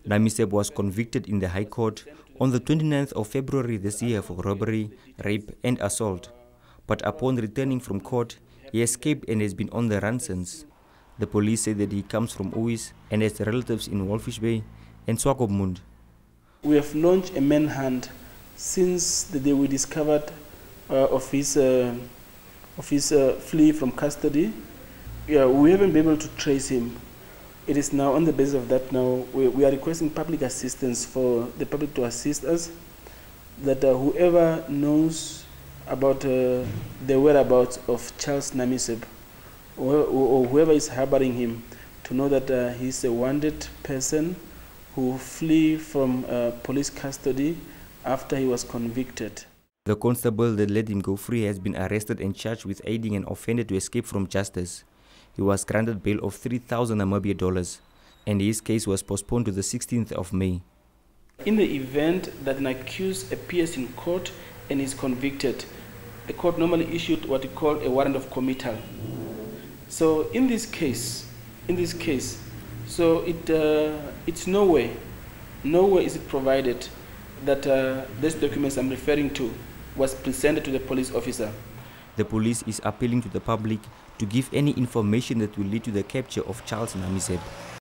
Namiseb was convicted in the High Court on the 29th of February this year for robbery, rape and assault. But upon returning from court, he escaped and has been on the run since. The police say that he comes from Uwis and has relatives in Walfish Bay and Swakopmund. We have launched a manhunt since the day we discovered of his flee from custody. We haven't been able to trace him. It is now on the basis of that now we are requesting public assistance for the public to assist us, that whoever knows about the whereabouts of Charles Namiseb or whoever is harboring him, to know that he's a wanted person who flee from police custody after he was convicted. The constable that let him go free has been arrested and charged with aiding an offender to escape from justice. He was granted bail of 3,000 Namibian dollars, and his case was postponed to the 16th of May. In the event that an accused appears in court and is convicted, the court normally issued what we call a warrant of committal. So in this case, so it's nowhere is it provided that these documents I'm referring to was presented to the police officer. The police is appealing to the public to give any information that will lead to the capture of Charles Namiseb.